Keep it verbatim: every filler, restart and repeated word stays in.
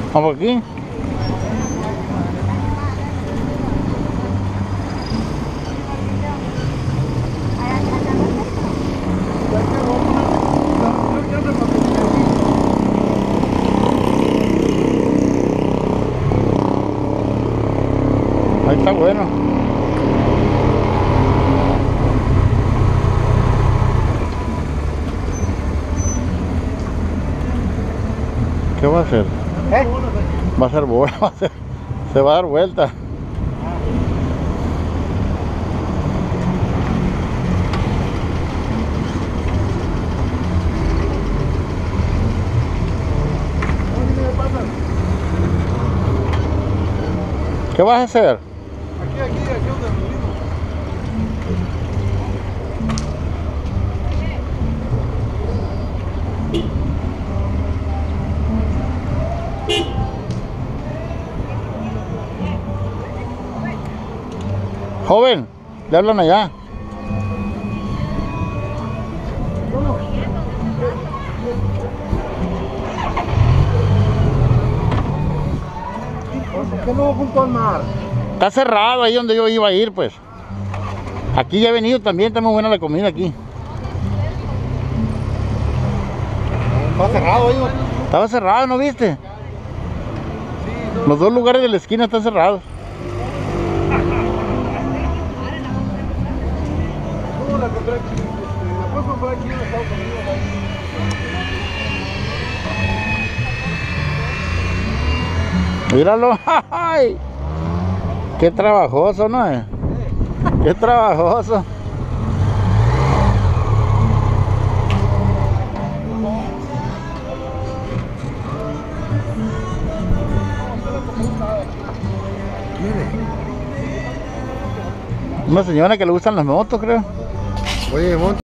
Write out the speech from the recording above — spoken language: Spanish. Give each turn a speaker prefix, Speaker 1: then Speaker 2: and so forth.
Speaker 1: Vamos aquí. Ahí está bueno. ¿Qué va a hacer?
Speaker 2: ¿Eh?
Speaker 1: Va a hacer bola, va a hacer, se va a dar vuelta. ¿Qué vas a hacer?
Speaker 2: Aquí, aquí, aquí donde nos vimos.
Speaker 1: Joven, le hablan allá.
Speaker 2: ¿Por qué no junto al mar?
Speaker 1: Está cerrado ahí donde yo iba a ir, pues. Aquí ya he venido también, está muy buena la comida aquí.
Speaker 2: Está cerrado ahí, ¿no?
Speaker 1: Estaba cerrado, ¿no viste? Los dos lugares de la esquina están cerrados.
Speaker 2: ¿Cómo la compré aquí? La puedo comprar aquí en Estados Unidos.
Speaker 1: Míralo. ¡Ay! Qué trabajoso, ¿no es? Qué trabajoso. Una señora que le gustan las motos, creo.
Speaker 2: Oye, monta.